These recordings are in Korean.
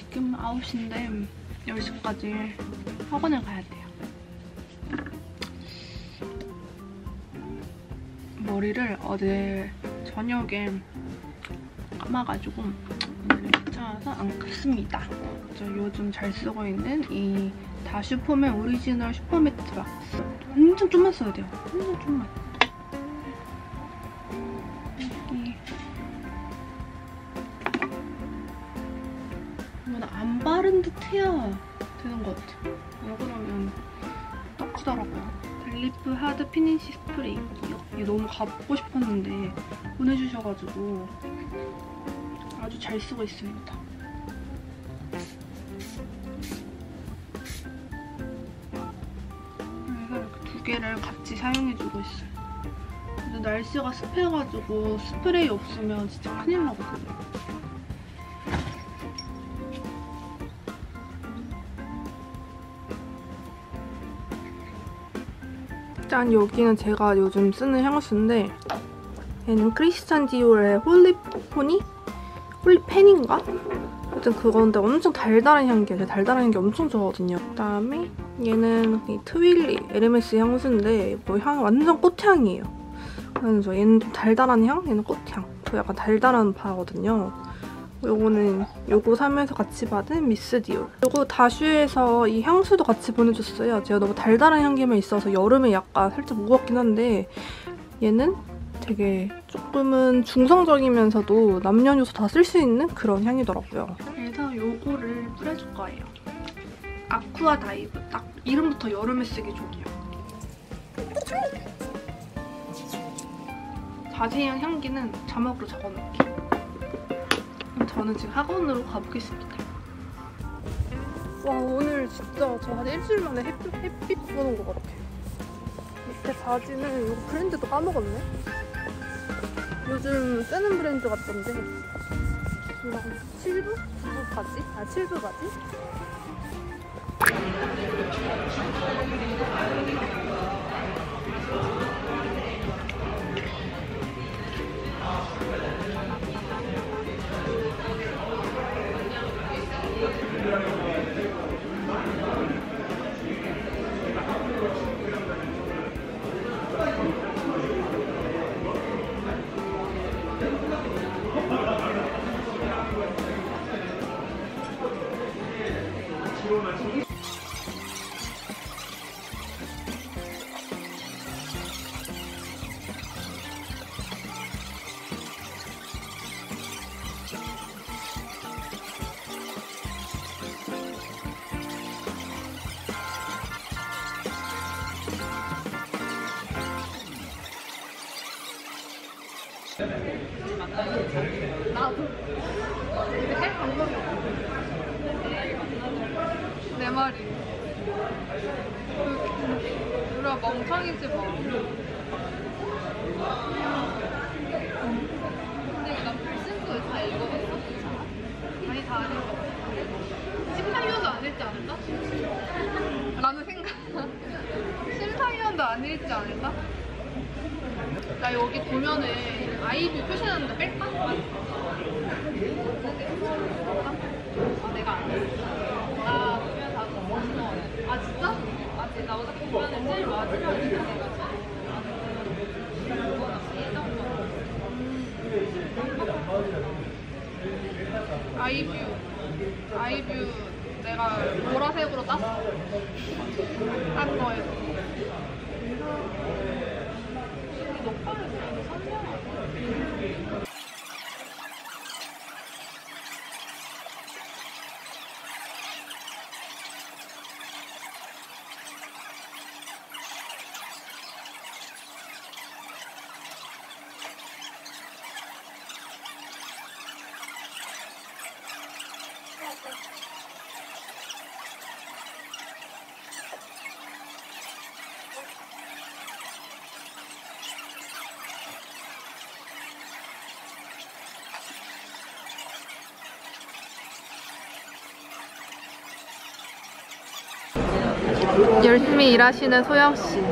지금 9시인데 10시까지 학원을 가야 돼요. 머리를 어제 저녁에 감아가지고 오늘 귀찮아서 안 깠습니다. 저 요즘 잘 쓰고 있는 이 다슈폼의 오리지널 슈퍼매트 박스. 완전 좀만 써야 돼요. 완전 좀만. 여기 이건 안 바른 듯 해야 되는 것 같아요. 왜 그러면 떡지더라고요. 델리프 하드 피니쉬 스프레이. 이게 너무 가보고 싶었는데 보내주셔가지고 아주 잘 쓰고 있습니다. 그래서 이렇게 두 개를 같이 사용해주고 있어요. 근데 날씨가 습해가지고 스프레이 없으면 진짜 큰일 나거든요. 짠! 여기는 제가 요즘 쓰는 향수인데 얘는 크리스찬 디올의 홀리펜인가? 하여튼 그건데 엄청 달달한 향기예요. 제가 달달한 향기 엄청 좋아하거든요. 그다음에 얘는 이 트윌리 에르메스 향수인데 뭐 향 완전 꽃향이에요. 그래서 얘는 좀 달달한 향, 얘는 꽃향. 저 약간 달달한 파거든요. 요거는 요거 사면서 같이 받은 미스 디올. 요거 다슈에서 이 향수도 같이 보내줬어요. 제가 너무 달달한 향기만 있어서 여름에 약간 살짝 무겁긴 한데 얘는 되게 조금은 중성적이면서도 남녀노소 다 쓸 수 있는 그런 향이더라고요. 그래서 요거를 뿌려줄 거예요. 아쿠아 다이브. 딱 이름부터 여름에 쓰기 좋네요. 자세한 향기는 자막으로 적어놓을게요. 저는 지금 학원으로 가보겠습니다. 와, 오늘 진짜 저 한 일주일 만에 햇빛 보는 것 같아요. 밑에 바지는 이거 브랜드도 까먹었네? 요즘 쓰는 브랜드 같던데. 이거 7부? 9부 바지? 아, 7부 바지? 나도 이렇게 할 방법이 없어. 내 말이 우리가 멍청이지 뭐. 근데 이거 나 글쓴도 다 읽어봤어? 아니 다 안 읽어봤어. 심사위원도 안 읽지 않을까? 라는 생각. 심사위원도 안 읽지 않을까? 나 여기 보면은 아이뷰 표시하는데 뺄까? 아, 내가 안 해. 나 보면 다 없어. 아, 진짜? 아, 나 어차피 보면은 제일 마지막에 해가지고. 아이뷰 내가 보라색으로 땄어. 딴 거에서. 열심히 일하시는 소영씨.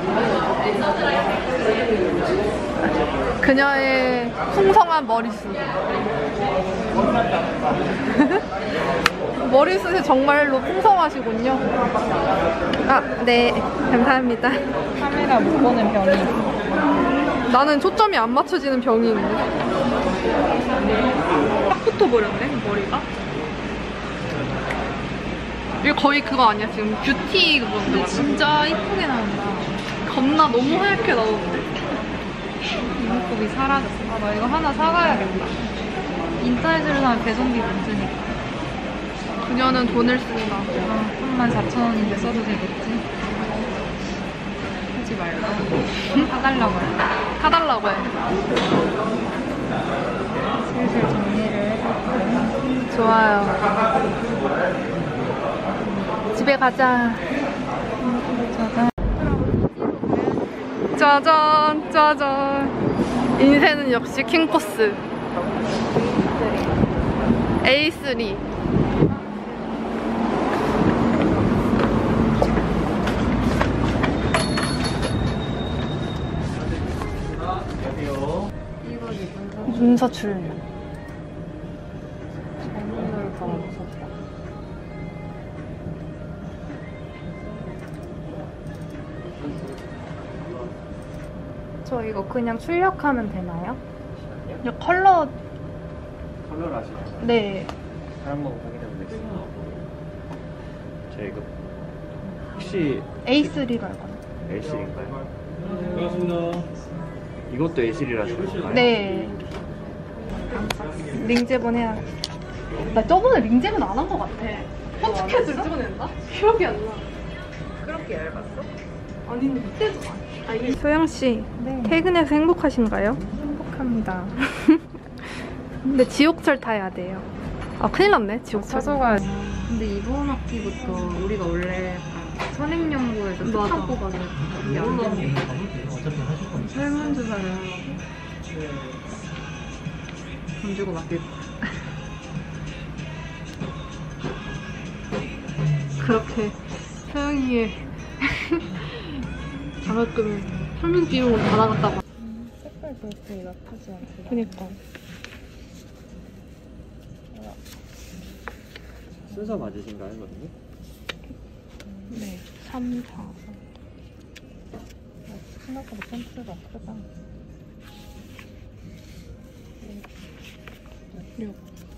그녀의 풍성한 머리숱. 머리숱이 정말로 풍성하시군요. 아, 네. 감사합니다. 카메라 못 보는 병이. 나는 초점이 안 맞춰지는 병이 있네. 딱 붙어버렸네, 머리가. 이게 거의 그거 아니야? 지금 뷰티 그건데. 진짜 이쁘게 나온다. 겁나 너무 하얗게 나오는데. 이목구비 사라졌어. 아, 나 이거 하나 사가야겠다. 인터넷으로 사면 배송비 문제니까. 그녀는 돈을 쓴다. 34,000원인데 써도 되겠지? 하지 말고. 사달라고 해. 사달라고 해. 슬슬 정리를 해볼게요. 좋아요. 집에 가자. 짜잔, 짜잔. 인생은 역시 킹코스. A3. 문서 출력. 잘못 무섭다. 저 이거 그냥 출력하면 되나요? 이 컬러. 컬러를 아시나요? 네. 다른 거 확인해 보겠습니다. 저희가 혹시 A3로 알거든요. A3인가요? 반갑습니다. 이것도 A3라시는 네. 링제본 해야. 나 저번에 링제본 안 한 것 같아. 어떻게 들어냈나? 기억이 안 나. 그렇게 얇았어? 아니, 그때도 아니. 소영 씨, 네. 퇴근해서 행복하신가요? 행복합니다. 근데 지옥철 타야 돼요. 아, 큰일 났네, 지옥철. 서서가. 근데 이번 학기부터 우리가 원래 선행연구에서 특강 뽑아서 이게 안 되는 설문조사를 돈 주고 맡길 거야. 그렇게 소영이의 장학금 설문 비용을 다 나갔다고. 색깔 그렇게 나쁘지 않고. 그니까. 순서 맞으신가요, 선생님? 네, 3, 4. 생각보다 펜스가 크다. 6.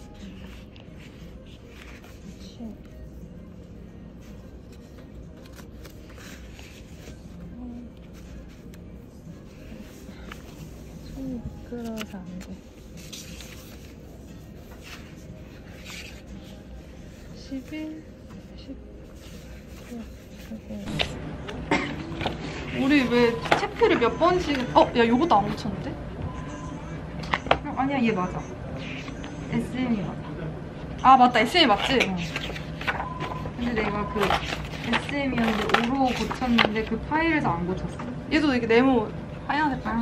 7. 손이 미끄러워서 안 돼. 11, 10. 우리 왜 체크를 몇 번씩. 야, 요것도 안 고쳤는데? 아니야, 얘 맞아. SM이 맞아. 아, 맞다. SM이 맞지? 근데 내가 그 SM이었는데 5로 고쳤는데 그 파일에서 안 고쳤어. 얘도 이게 네모 하얀색 깔.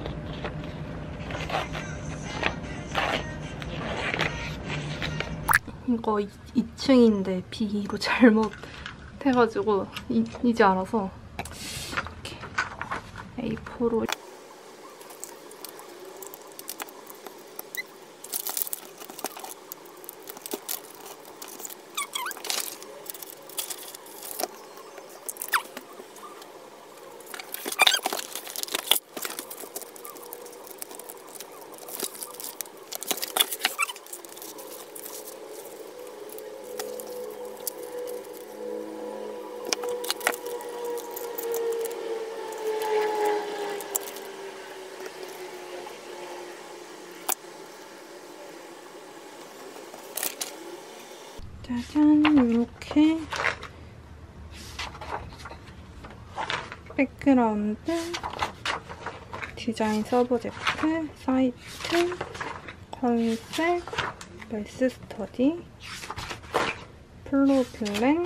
이거 2층인데 B로 잘못 해가지고 이제 알아서 이렇게 A4로. 짜잔, 이렇게 백그라운드, 디자인 서브젝트, 사이트, 컨셉, 매스 스터디, 플로우 플랜,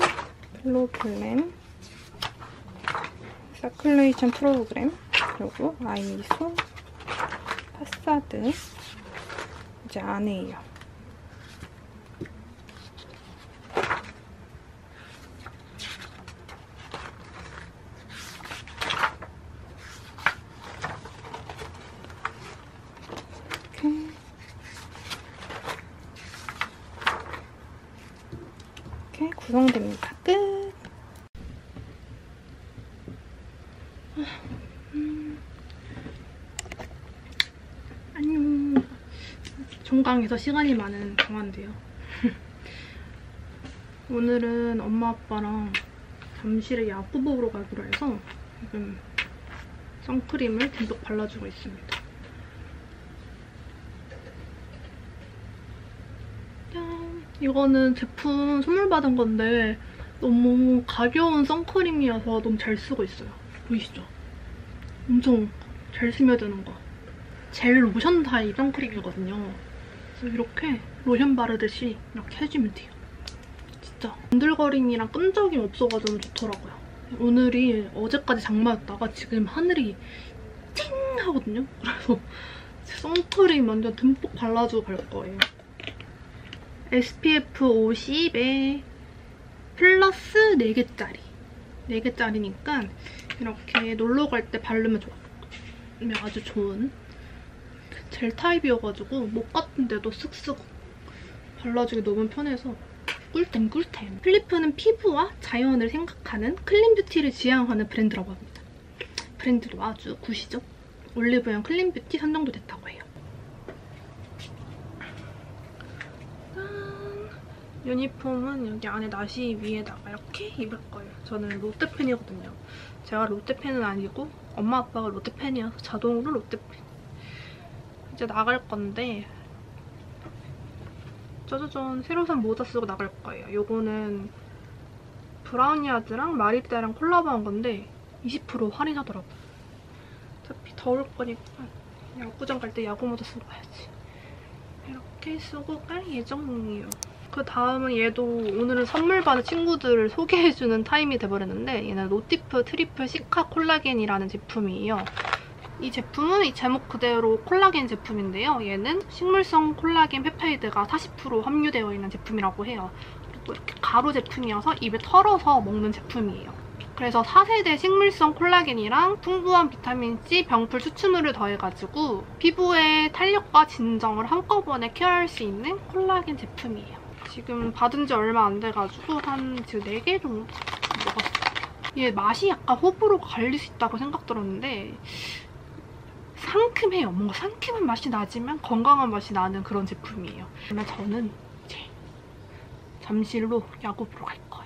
서큘레이션 프로그램, 그리고 아이소, 파사드, 이제 안에요. 구성됩니다. 끝! 안녕. 종강에서 시간이 많은 강화인데요. 오늘은 엄마 아빠랑 잠실에 야구 보러 가기로 해서 지금 선크림을 듬뿍 발라주고 있습니다. 짠! 이거는 제품 선물 받은 건데 너무 가벼운 선크림이어서 너무 잘 쓰고 있어요. 보이시죠? 엄청 잘 스며드는 거. 젤 로션 타입 선크림이거든요. 그래서 이렇게 로션 바르듯이 이렇게 해주면 돼요. 진짜 번들거림이랑 끈적임 없어가지고 좋더라고요. 오늘이 어제까지 장마였다가 지금 하늘이 찡 하거든요. 그래서 선크림 완전 듬뿍 발라주고 갈 거예요. SPF 50에 플러스 4개짜리. 4개짜리니까 이렇게 놀러 갈 때 바르면 아주 좋은 젤 타입이어가지고 목 같은 데도 쓱쓱 발라주기 너무 편해서 꿀템 꿀템. 필리프는 피부와 자연을 생각하는 클린 뷰티를 지향하는 브랜드라고 합니다. 브랜드도 아주 굿이죠. 올리브영 클린 뷰티 선정도 됐다고 해요. 짠! 유니폼은 여기 안에 나시 위에다가 이렇게 입을 거예요. 저는 롯데 팬이거든요. 제가 롯데 팬은 아니고 엄마 아빠가 롯데 팬이어서 자동으로 롯데 팬. 이제 나갈 건데 짜자잔 새로 산 모자 쓰고 나갈 거예요. 요거는 브라운야드랑 마리떼랑 콜라보한 건데 20% 할인하더라고요. 어차피 더울 거니까 야구장 갈 때 야구 모자 쓰고 가야지. 이렇게 쓰고 갈 예정이에요. 그 다음은 얘도 오늘은 선물 받은 친구들을 소개해주는 타임이 돼버렸는데 얘는 노티프 트리플 시카 콜라겐이라는 제품이에요. 이 제품은 이 제목 그대로 콜라겐 제품인데요. 얘는 식물성 콜라겐 펩타이드가 40% 함유되어 있는 제품이라고 해요. 또 이렇게 가루 제품이어서 입에 털어서 먹는 제품이에요. 그래서 4세대 식물성 콜라겐이랑 풍부한 비타민C, 병풀 추출물을 더해가지고 피부의 탄력과 진정을 한꺼번에 케어할 수 있는 콜라겐 제품이에요. 지금 받은 지 얼마 안 돼가지고 지금 4개 정도 먹었어요. 얘 맛이 약간 호불호가 갈릴 수 있다고 생각 들었는데 상큼해요. 뭔가 상큼한 맛이 나지만 건강한 맛이 나는 그런 제품이에요. 그러면 저는 이제 잠실로 야구 보러 갈 거예요.